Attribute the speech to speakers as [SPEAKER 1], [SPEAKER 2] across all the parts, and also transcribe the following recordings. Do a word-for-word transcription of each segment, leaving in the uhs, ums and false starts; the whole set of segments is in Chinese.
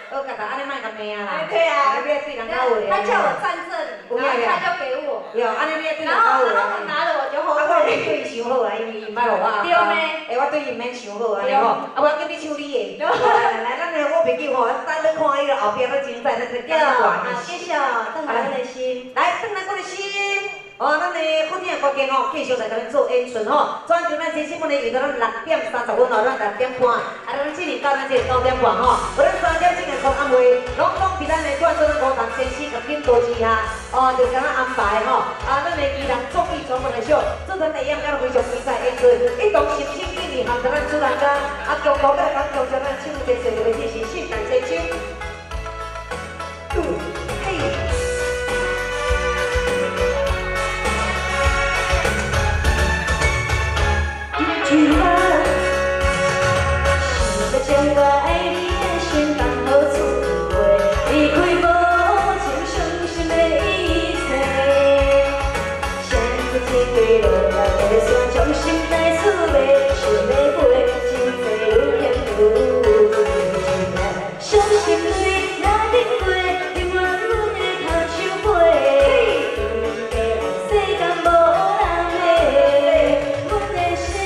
[SPEAKER 1] 我甲他安尼卖甲骂啦。
[SPEAKER 2] 对啊。
[SPEAKER 1] 你要对人家有
[SPEAKER 2] 他叫我站这里，然后他就给我。
[SPEAKER 1] 有，安尼你要对人
[SPEAKER 2] 然后
[SPEAKER 1] 家有。
[SPEAKER 2] 然后拿了我就后
[SPEAKER 1] 啊，我
[SPEAKER 2] 退。
[SPEAKER 1] 对伊伤好啊，因为伊毋捌互我红包。
[SPEAKER 2] 对呢。
[SPEAKER 1] 诶，我对伊毋免伤好安尼吼。啊，无要紧，你唱你的。来来来，咱个我朋友吼，等你看伊个后壁咧精彩，咱个
[SPEAKER 2] 对啊，继续哦，邓来我的心。
[SPEAKER 1] 来，邓来我的心。哦，咱的福建歌剧吼，继续来甲咱做演出吼。转场咱真心本来遇到咱六点三十分哦，咱六点半，啊，咱今年到咱这九点半吼，无咱三点钟的空暗会，拢拢伫咱的冠军舞堂先生甲金多之下，哦，就敢若安排吼，啊，咱的艺人综艺全部来秀，做成第一敢非常精彩演出，一同心心意意含着咱主人家，啊，强国甲咱强将咱唱这首的这是性感先生。嘿。一句话，是要将我爱你的心放好滋味，离开无情伤心的一切。现在这条路要算将心来滋味，想要飞，情债愈添愈深。伤心泪若冷过，永远阮的头手背，世间无人袂，阮的心。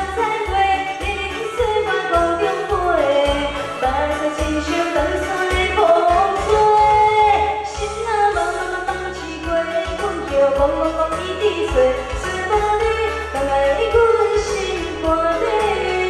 [SPEAKER 1] 讲讲讲，伊伫找，找无你，当来阮心肝底。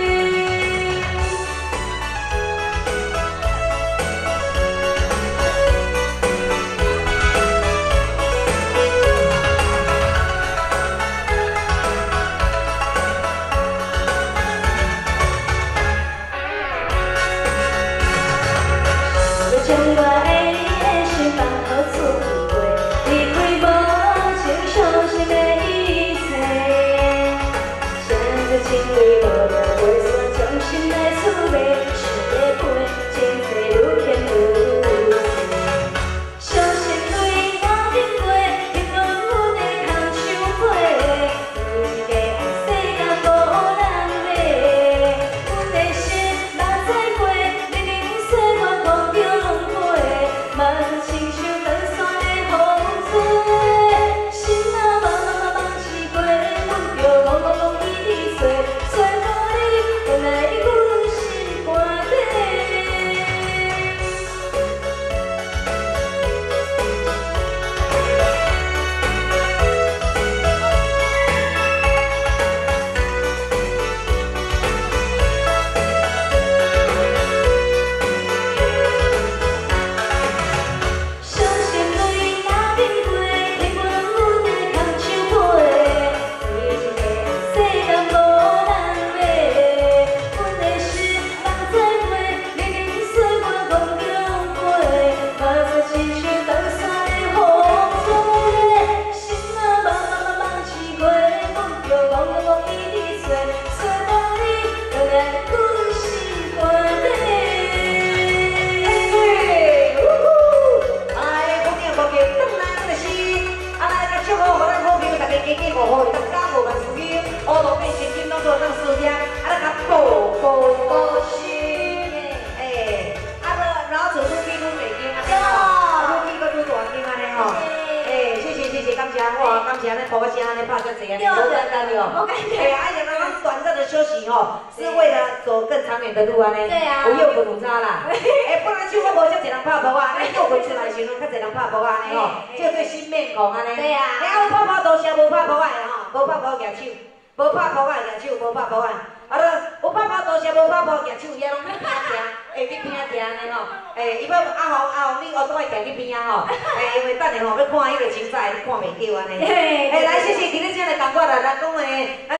[SPEAKER 1] 要将我爱你的心放好滋味，离开无。伤心的一切，现在情侣无了，袂煞将心来滋味，想要飞，情债愈添愈深。伤心泪若冷过，永远阮的头手背，一个世间无人袂，阮的心目屎过，零零碎我讲着轮回，嘛亲像断线的风水。加加五好，大家无万事兴，乌路变成金，拢做当事业，啊，咱甲步步高升，诶，啊，个老厝愈变愈袂惊啊，愈变愈愈大间安尼吼，诶，谢谢谢谢，感谢哇，感谢咱头个声安尼拍遮济安尼，无简单哦，哎呀，而且咱咱短暂的休息吼，是为了走更长远的路安尼，
[SPEAKER 2] 对啊，
[SPEAKER 1] 有诱滚有差啦，诶，本来唱我无遮济人拍无啊，咱诱滚出来时阵，较济人拍无啊安尼吼，就对新面孔安尼，
[SPEAKER 2] 对啊，
[SPEAKER 1] 你有拍拍多少无拍无啊的吼。无拍无举手，无拍无啊举手，无拍无啊。啊，有拍拍多少，无拍无举手，伊拢去边仔行，会去边仔行安尼吼。诶，伊要阿红阿红，你后拄爱行去边仔吼。诶，因为等下吼要看迄个精彩，你看袂到安尼。诶，来谢谢今日这样的感觉啦，咱讲诶。